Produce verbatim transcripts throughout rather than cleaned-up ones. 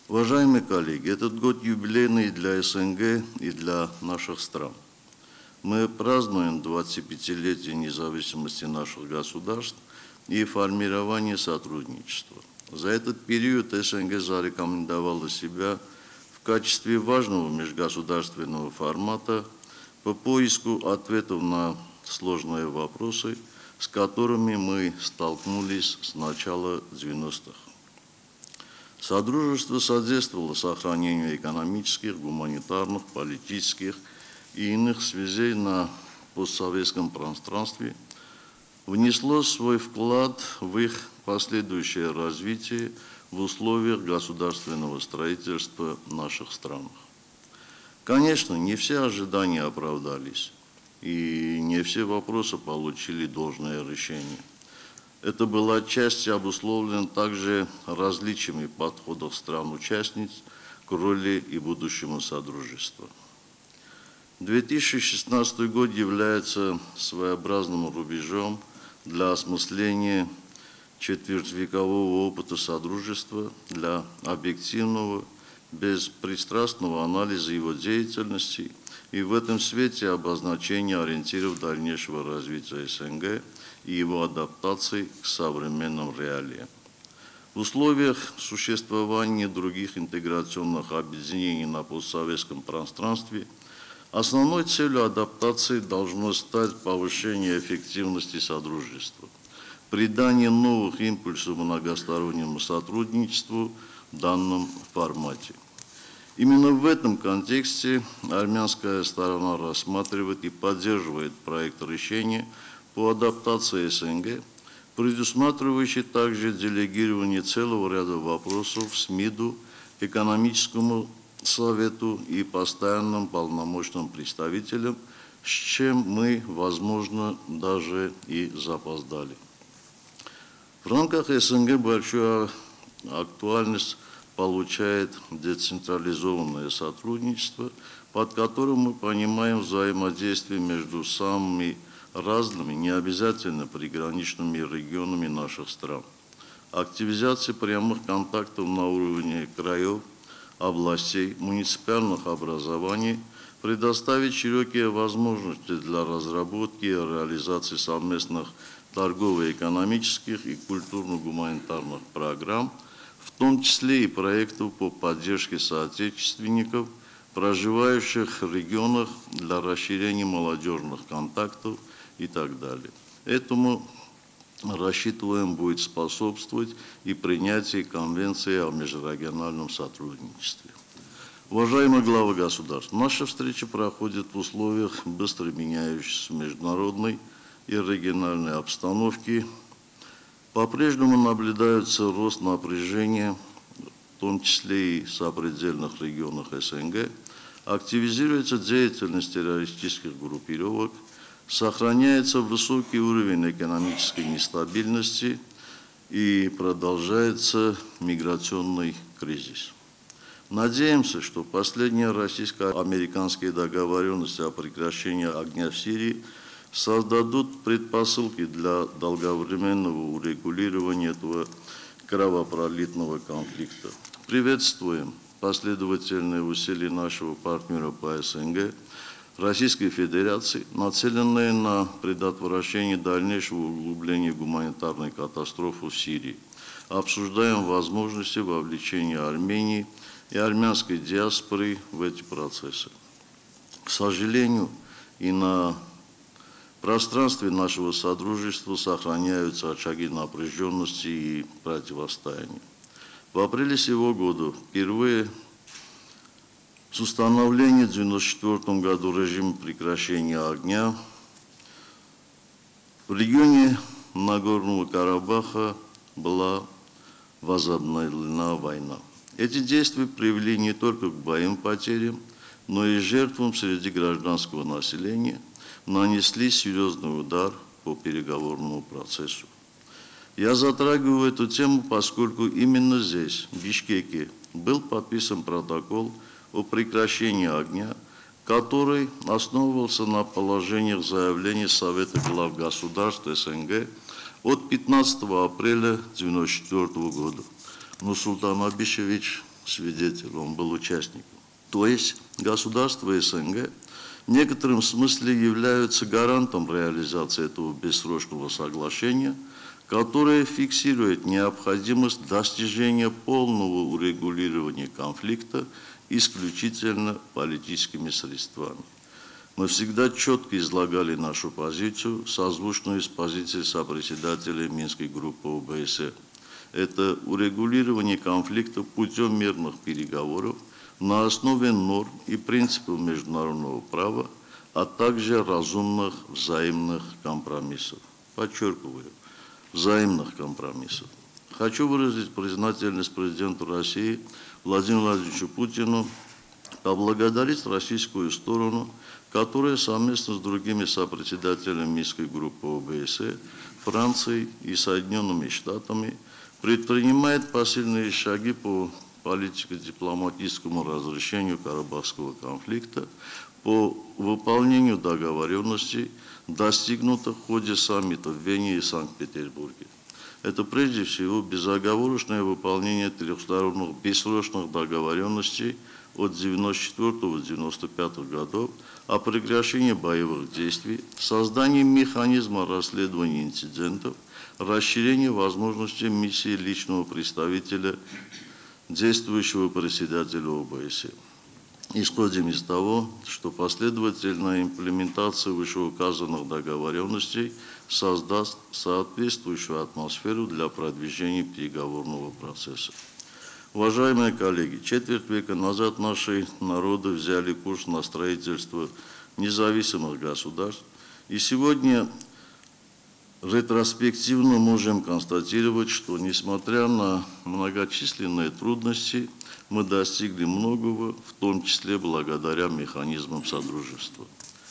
Уважаемые коллеги, этот год юбилейный для СНГ и для наших стран. Мы празднуем двадцатипятилетие независимости наших государств и формирование сотрудничества. За этот период СНГ зарекомендовала себя в качестве важного межгосударственного формата по поиску ответов на сложные вопросы, с которыми мы столкнулись с начала девяностых. Содружество содействовало сохранению экономических, гуманитарных, политических и иных связей на постсоветском пространстве, внесло свой вклад в их последующее развитие в условиях государственного строительства в наших странах. Конечно, не все ожидания оправдались, и не все вопросы получили должное решение. Это было отчасти обусловлено также различиями подходов стран-участниц к роли и будущему Содружества. две тысячи шестнадцатый год является своеобразным рубежом для осмысления четвертьвекового опыта Содружества, для объективного, беспристрастного анализа его деятельности и в этом свете обозначения ориентиров дальнейшего развития СНГ и его адаптации к современным реалиям. В условиях существования других интеграционных объединений на постсоветском пространстве основной целью адаптации должно стать повышение эффективности Содружества, придание новых импульсов многостороннему сотрудничеству в данном формате. Именно в этом контексте армянская сторона рассматривает и поддерживает проект решения по адаптации СНГ, предусматривающий также делегирование целого ряда вопросов СМИДу, экономическому совету и постоянным полномочным представителям, с чем мы, возможно, даже и запоздали. В рамках СНГ большую актуальность получает децентрализованное сотрудничество, под которым мы понимаем взаимодействие между самыми разными, не обязательно приграничными регионами наших стран. Активизация прямых контактов на уровне краев, областей, муниципальных образований предоставит широкие возможности для разработки и реализации совместных торгово-экономических и культурно-гуманитарных программ, в том числе и проектов по поддержке соотечественников, проживающих в регионах для расширения молодежных контактов и так далее. Этому, рассчитываем, будет способствовать и принятие Конвенции о межрегиональном сотрудничестве. Уважаемые главы государств, наша встреча проходит в условиях быстро меняющейся международной и региональной обстановки. По-прежнему наблюдается рост напряжения, в том числе и в сопредельных регионах СНГ, активизируется деятельность террористических группировок, сохраняется высокий уровень экономической нестабильности и продолжается миграционный кризис. Надеемся, что последние российско-американские договоренности о прекращении огня в Сирии создадут предпосылки для долговременного урегулирования этого кровопролитного конфликта. Приветствуем последовательные усилия нашего партнера по СНГ, Российской Федерации, нацеленные на предотвращение дальнейшего углубления гуманитарной катастрофы в Сирии. Обсуждаем возможности вовлечения Армении и армянской диаспоры в эти процессы. К сожалению, и на пространстве нашего Содружества сохраняются очаги напряженности и противостояния. В апреле сего года впервые с установления в девяносто четвёртом году режима прекращения огня в регионе Нагорного Карабаха была возобновлена война. Эти действия привели не только к боевым потерям, но и жертвам среди гражданского населения, нанесли серьезный удар по переговорному процессу. Я затрагиваю эту тему, поскольку именно здесь, в Бишкеке, был подписан протокол о прекращении огня, который основывался на положениях заявления Совета глав государств СНГ от пятнадцатого апреля девяносто четвёртого года. Нурсултан Абишевич свидетель, он был участником. То есть государства СНГ в некотором смысле являются гарантом реализации этого бессрочного соглашения, которое фиксирует необходимость достижения полного урегулирования конфликта исключительно политическими средствами. Мы всегда четко излагали нашу позицию, созвучную с позицией сопредседателя Минской группы ОБСЕ. Это урегулирование конфликта путем мирных переговоров на основе норм и принципов международного права, а также разумных взаимных компромиссов. Подчеркиваю, взаимных компромиссов. Хочу выразить признательность президенту России Владимиру Владимировичу Путину, поблагодарить российскую сторону, которая совместно с другими сопредседателями Минской группы ОБСЕ, Францией и Соединенными Штатами предпринимает посильные шаги по политико-дипломатическому разрешению Карабахского конфликта, по выполнению договоренностей, достигнутых в ходе саммита в Вене и Санкт-Петербурге. Это прежде всего безоговорочное выполнение трехсторонних бессрочных договоренностей от девяносто четвёртого — девяносто пятого годов о прекращении боевых действий, создании механизма расследования инцидентов, расширении возможностей миссии личного представителя действующего председателя ОБСЕ. Исходим из того, что последовательная имплементация вышеуказанных договоренностей создаст соответствующую атмосферу для продвижения переговорного процесса. Уважаемые коллеги, четверть века назад наши народы взяли курс на строительство независимых государств, и сегодня ретроспективно можем констатировать, что, несмотря на многочисленные трудности, мы достигли многого, в том числе благодаря механизмам содружества.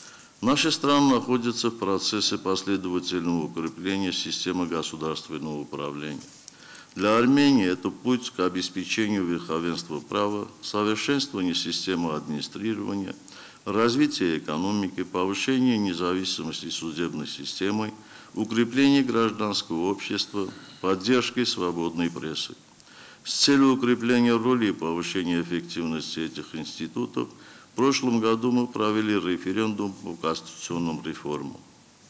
Наши страны находятся в процессе последовательного укрепления системы государственного управления. Для Армении это путь к обеспечению верховенства права, совершенствованию системы администрирования, развития экономики, повышения независимости судебной системы, укрепление гражданского общества, поддержкой свободной прессы. С целью укрепления роли и повышения эффективности этих институтов в прошлом году мы провели референдум по конституционным реформам.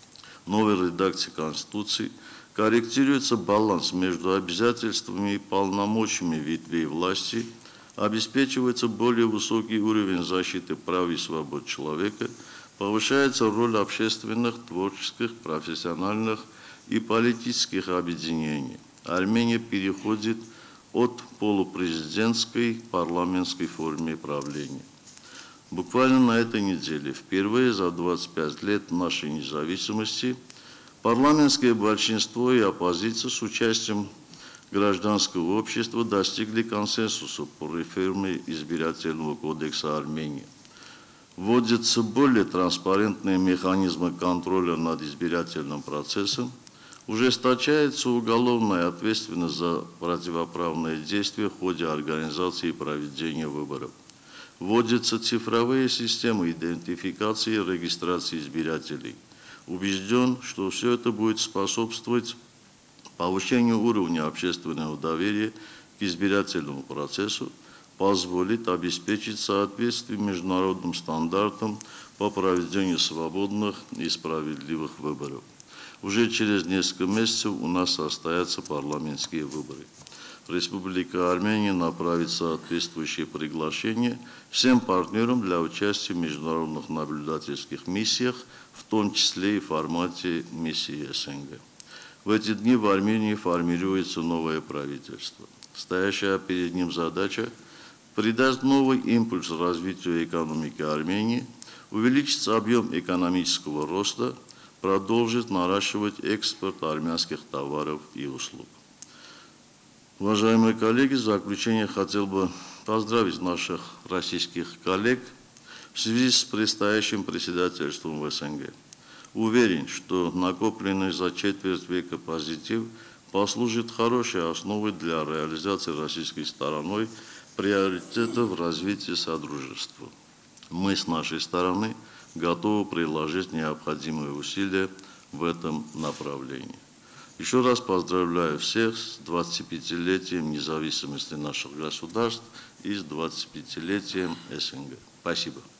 В новой редакции Конституции корректируется баланс между обязательствами и полномочиями ветвей власти, обеспечивается более высокий уровень защиты прав и свобод человека, повышается роль общественных, творческих, профессиональных и политических объединений. Армения переходит от полупрезидентской к парламентской форме правления. Буквально на этой неделе, впервые за двадцать пять лет нашей независимости, парламентское большинство и оппозиция с участием гражданского общества достигли консенсуса по реформе избирательного кодекса Армении. Вводятся более транспарентные механизмы контроля над избирательным процессом, ужесточается уголовная ответственность за противоправные действия в ходе организации и проведения выборов. Вводятся цифровые системы идентификации и регистрации избирателей. Убежден, что все это будет способствовать повышению уровня общественного доверия к избирательному процессу, позволит обеспечить соответствие международным стандартам по проведению свободных и справедливых выборов. Уже через несколько месяцев у нас состоятся парламентские выборы. Республика Армения направит соответствующее приглашение всем партнерам для участия в международных наблюдательских миссиях, в том числе и в формате миссии СНГ. В эти дни в Армении формируется новое правительство. Стоящая перед ним задача придаст новый импульс развитию экономики Армении, увеличится объем экономического роста, продолжит наращивать экспорт армянских товаров и услуг. Уважаемые коллеги, в заключение хотел бы поздравить наших российских коллег в связи с предстоящим председательством в СНГ. Уверен, что накопленный за четверть века позитив послужит хорошей основой для реализации российской стороной приоритетов развития содружества. Мы с нашей стороны готовы приложить необходимые усилия в этом направлении. Еще раз поздравляю всех с двадцатипятилетием независимости наших государств и с двадцатипятилетием СНГ. Спасибо.